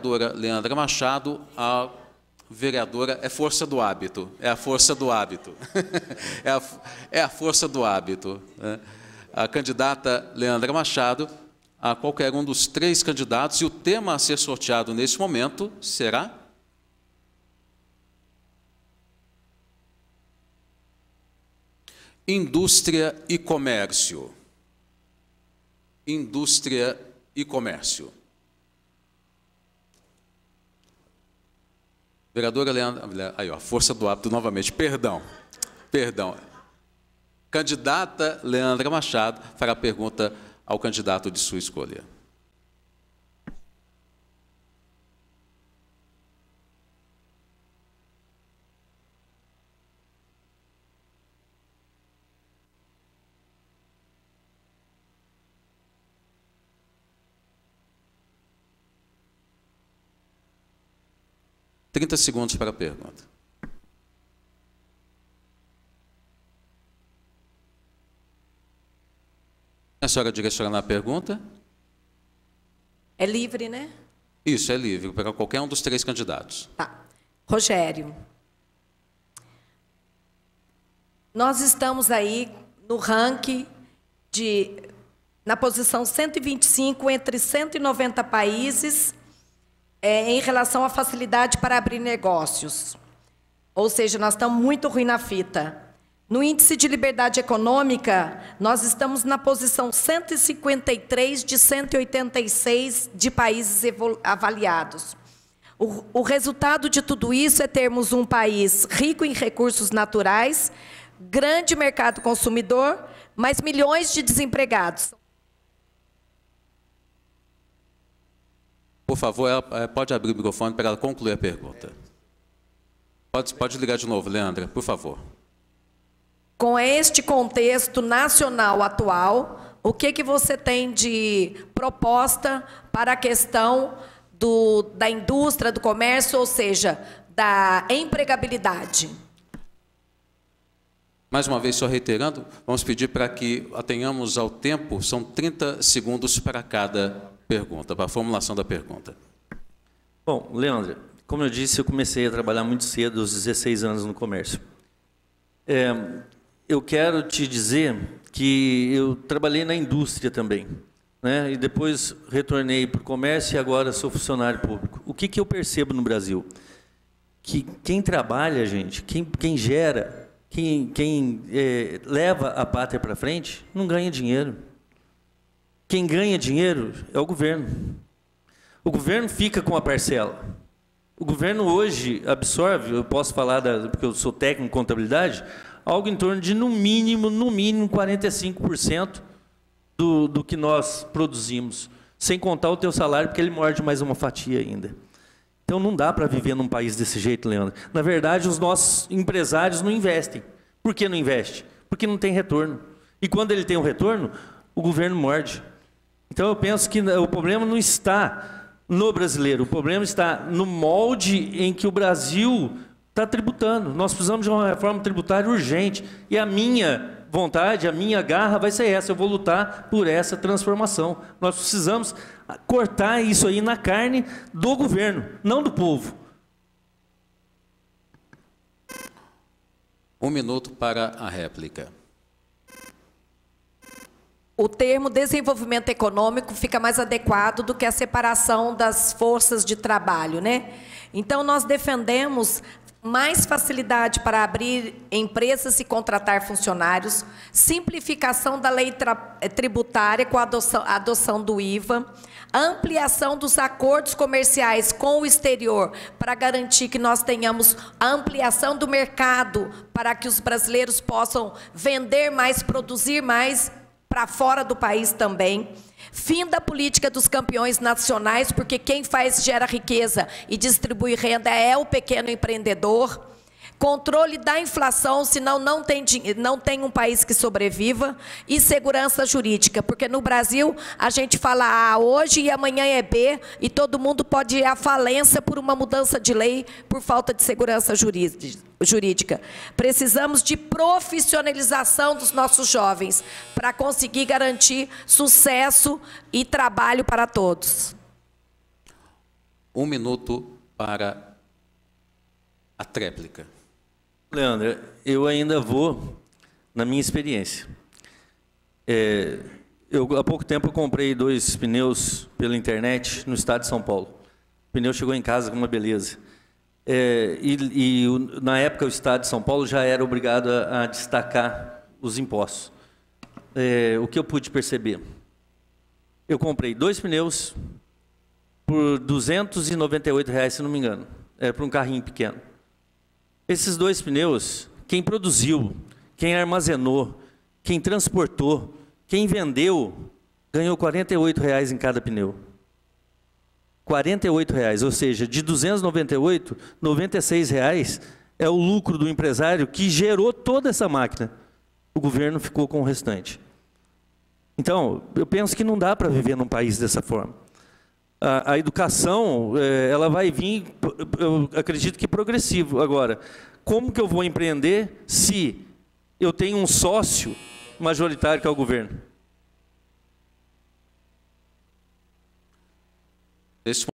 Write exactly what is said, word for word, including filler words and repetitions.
vereadora Leandra Machado, a vereadora é força do hábito, é a força do hábito, é, a, é a força do hábito. Né? A candidata Leandra Machado, a qualquer um dos três candidatos, e o tema a ser sorteado neste momento será... Indústria e comércio. Indústria e comércio. Vereadora Leandra... Aí, ó, força do hábito novamente. Perdão. Perdão. Candidata Leandra Machado fará a pergunta ao candidato de sua escolha. trinta segundos para a pergunta. A senhora direcionar a pergunta? É livre, né? Isso, é livre, para qualquer um dos três candidatos. Tá. Rogério, nós estamos aí no ranking de, na posição cento e vinte e cinco entre cento e noventa países, É, em relação à facilidade para abrir negócios. Ou seja, nós estamos muito ruim na fita. No índice de liberdade econômica, nós estamos na posição cento e cinquenta e três de cento e oitenta e seis de países avaliados. O, o resultado de tudo isso é termos um país rico em recursos naturais, grande mercado consumidor, mas milhões de desempregados. Por favor, ela pode abrir o microfone para ela concluir a pergunta. Pode, pode ligar de novo, Leandra, por favor. Com este contexto nacional atual, o que, que você tem de proposta para a questão do, da indústria, do comércio, ou seja, da empregabilidade? Mais uma vez, só reiterando, vamos pedir para que atenhamos ao tempo, são trinta segundos para cada pergunta, para a formulação da pergunta. Bom, Leandra, como eu disse, eu comecei a trabalhar muito cedo, aos dezesseis anos no comércio. É, eu quero te dizer que eu trabalhei na indústria também, né? E depois retornei para o comércio e agora sou funcionário público. O que, que eu percebo no Brasil? Que quem trabalha, gente, quem, quem gera, quem, quem é, leva a pátria para frente, não ganha dinheiro. Quem ganha dinheiro é o governo. O governo fica com a parcela. O governo hoje absorve, eu posso falar, da, porque eu sou técnico em contabilidade, algo em torno de, no mínimo, no mínimo, quarenta e cinco por cento do, do que nós produzimos, sem contar o teu salário, porque ele morde mais uma fatia ainda. Então, não dá para viver num país desse jeito, Leandro. Na verdade, os nossos empresários não investem. Por que não investe? Porque não tem retorno. E quando ele tem um retorno, o governo morde. Então, eu penso que o problema não está no brasileiro, o problema está no molde em que o Brasil está tributando. Nós precisamos de uma reforma tributária urgente. E a minha vontade, a minha garra vai ser essa. Eu vou lutar por essa transformação. Nós precisamos cortar isso aí na carne do governo, não do povo. Um minuto para a réplica. O termo desenvolvimento econômico fica mais adequado do que a separação das forças de trabalho, né? Então, nós defendemos mais facilidade para abrir empresas e contratar funcionários, simplificação da lei tributária com a adoção, a adoção do I V A, ampliação dos acordos comerciais com o exterior para garantir que nós tenhamos a ampliação do mercado para que os brasileiros possam vender mais, produzir mais, para fora do país também. Fim da política dos campeões nacionais, porque quem faz, gera riqueza e distribui renda é o pequeno empreendedor. Controle da inflação, senão não tem, não tem um país que sobreviva. E segurança jurídica, porque no Brasil a gente fala A hoje e amanhã é B, e todo mundo pode ir à falência por uma mudança de lei, por falta de segurança jurídica. Precisamos de profissionalização dos nossos jovens, para conseguir garantir sucesso e trabalho para todos. Um minuto para a tréplica. Leandro, eu ainda vou na minha experiência. É, eu, há pouco tempo eu comprei dois pneus pela internet no estado de São Paulo. O pneu chegou em casa com uma beleza. É, e, e o, na época o estado de São Paulo já era obrigado a, a destacar os impostos. É, o que eu pude perceber? Eu comprei dois pneus por duzentos e noventa e oito reais, se não me engano. É, para um carrinho pequeno. Esses dois pneus, quem produziu, quem armazenou, quem transportou, quem vendeu, ganhou quarenta e oito reais em cada pneu. quarenta e oito reais, ou seja, de duzentos e noventa e oito, noventa e seis reais é o lucro do empresário que gerou toda essa máquina. O governo ficou com o restante. Então, eu penso que não dá para viver num país dessa forma. A, a educação, é, ela vai vir, eu acredito que progressivo. Agora, como que eu vou empreender se eu tenho um sócio majoritário que é o governo? Neste